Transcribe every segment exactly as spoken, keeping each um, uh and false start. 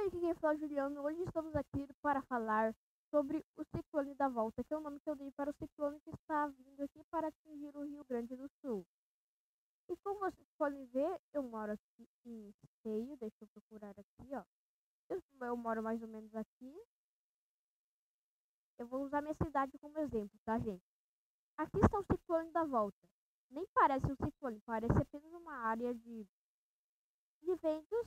Oi, aqui quem fala é o Juliano. Hoje estamos aqui para falar sobre o ciclone da volta, que é o nome que eu dei para o ciclone que está vindo aqui para atingir o Rio Grande do Sul. E como vocês podem ver, eu moro aqui em Esteio, deixa eu procurar aqui, ó. Eu, eu moro mais ou menos aqui. Eu vou usar minha cidade como exemplo, tá, gente? Aqui está o ciclone da volta. Nem parece um ciclone, parece apenas uma área de, de ventos.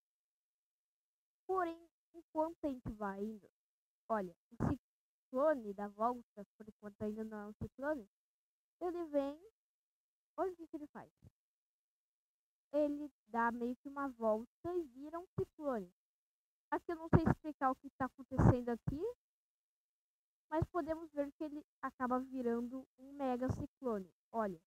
Porém, enquanto a gente vai indo, olha, o ciclone da volta, por enquanto ainda não é um ciclone, ele vem, olha o que, que ele faz. Ele dá meio que uma volta e vira um ciclone. Aqui eu não sei explicar o que está acontecendo aqui, mas podemos ver que ele acaba virando um mega ciclone. Olha,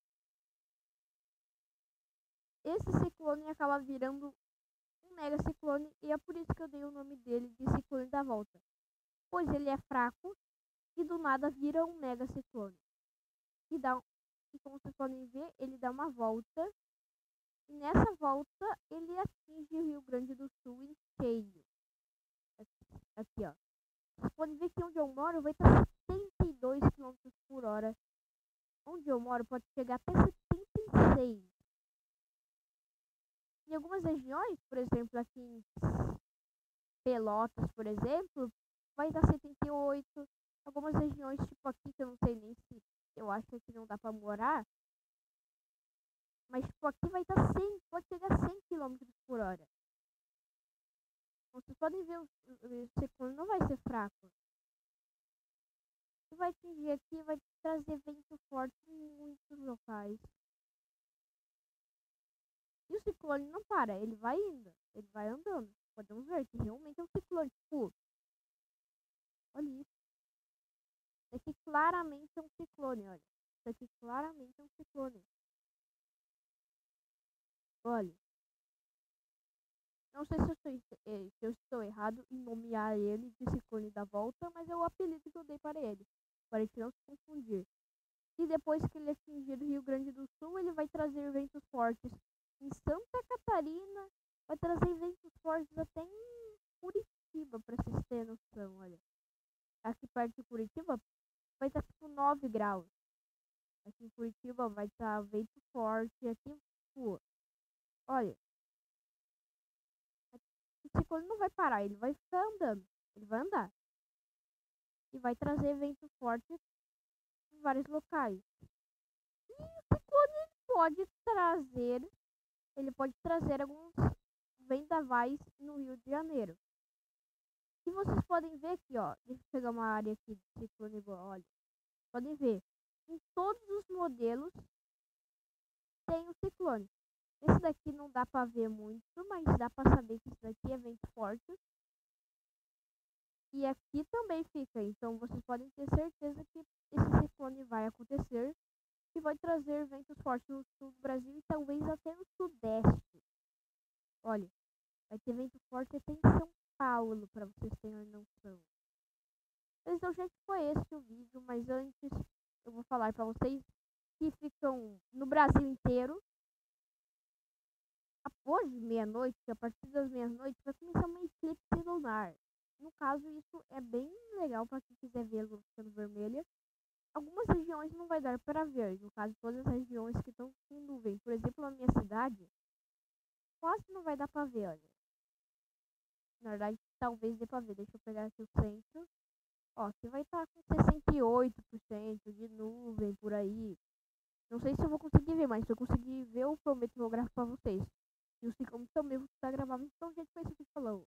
esse ciclone acaba virando um mega ciclone e é por isso que eu dei o nome dele de ciclone da volta, pois ele é fraco e do nada vira um mega ciclone. E, dá, e como vocês podem ver, ele dá uma volta. E nessa volta, ele atinge o Rio Grande do Sul em cheio. Aqui, aqui ó. Vocês podem ver que onde eu moro vai estar setenta e dois quilômetros por hora. Onde eu moro pode chegar até setenta e seis. Em algumas regiões, por exemplo, aqui em Pelotas, por exemplo, vai dar setenta e oito. Algumas regiões, tipo aqui, que eu não sei nem se eu acho que aqui não dá pra morar. Mas tipo, aqui vai estar cem, pode chegar a cem quilômetros por hora. Vocês podem ver, o, o ciclone não vai ser fraco. Ele vai atingir aqui, vai trazer vento forte em muitos locais. E o ciclone não para, ele vai indo, ele vai andando. Podemos ver que realmente é um ciclone. Tipo, olha isso. Isso aqui claramente é um ciclone, olha. Isso aqui claramente é um ciclone. Olha. Não sei se eu, estou, eh, se eu estou errado em nomear ele de ciclone da volta, mas é o apelido que eu dei para ele, para a gente não se confundir. E depois que ele atingir o Rio Grande do Sul, ele vai trazer ventos fortes em Santa Catarina, vai trazer ventos fortes até em Curitiba, para vocês terem noção, olha. Aqui perto de Curitiba vai estar tipo nove graus. Aqui em Curitiba vai estar vento forte, aqui, pô, olha. O ciclone não vai parar, ele vai ficar andando. Ele vai andar. E vai trazer vento forte em vários locais. E o ciclone pode trazer, ele pode trazer alguns vendavais no Rio de Janeiro. E vocês podem ver aqui, ó. Deixa eu pegar uma área aqui de ciclone, olha. Podem ver. Em todos os modelos tem o ciclone. Esse daqui não dá pra ver muito, mas dá pra saber que esse daqui é vento forte. E aqui também fica, então vocês podem ter certeza que esse ciclone vai acontecer e vai trazer ventos fortes no sul do Brasil e talvez até no sudeste. Olha, vai ter vento forte até em São Paulo, para vocês terem noção. Então, gente, foi esse o vídeo, mas antes eu vou falar para vocês que ficam no Brasil inteiro. Hoje, meia-noite, a partir das meia-noite, vai começar uma eclipse lunar. No caso, isso é bem legal para quem quiser ver a lua ficando vermelha. Algumas regiões não vai dar para ver, no caso, todas as regiões que estão com nuvem. Por exemplo, na minha cidade, quase não vai dar para ver, olha. Na verdade, talvez dê para ver. Deixa eu pegar aqui o centro. Ó, aqui vai estar com sessenta e oito por cento de nuvem por aí. Não sei se eu vou conseguir ver, mas se eu conseguir ver, eu prometo que eu vou gravar para vocês. E o ciclone também vou estar gravando. Então, gente, foi isso que falou.